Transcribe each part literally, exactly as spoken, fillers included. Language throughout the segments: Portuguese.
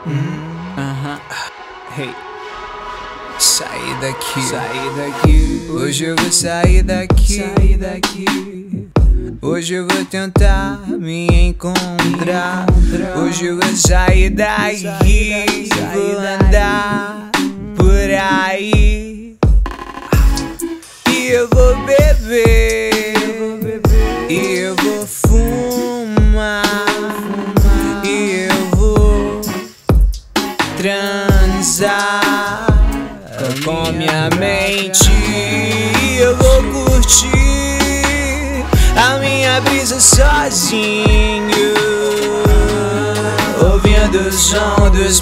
Hum, aham. Hey. Sair daqui, sair daqui. Hoje eu vou sair daqui, sair daqui. Hoje eu vou tentar me encontrar. Hoje eu vou sair daqui, vou andar por aí. E eu vou beber, e eu vou fumar, e eu vou transar com minha mente. Eu vou curtir a minha brisa sozinho, ouvindo o som dos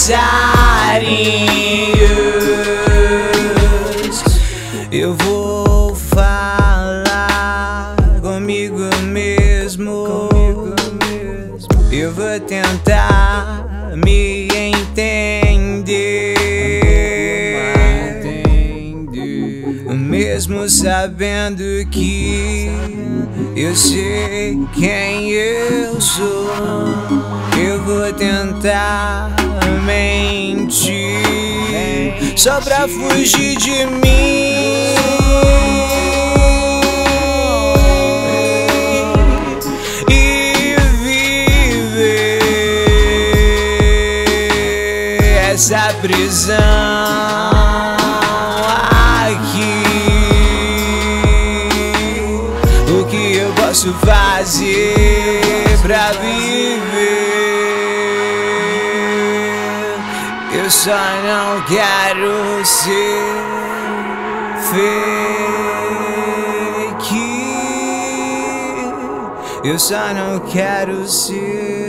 passarinhos. Eu vou falar comigo mesmo, eu vou tentar me entender, mesmo sabendo que eu sei quem eu sou. Eu vou tentar mentir só pra fugir de mim e viver essa prisão aqui. O que eu posso fazer pra viver? Eu só não quero ser fake. Eu só não quero ser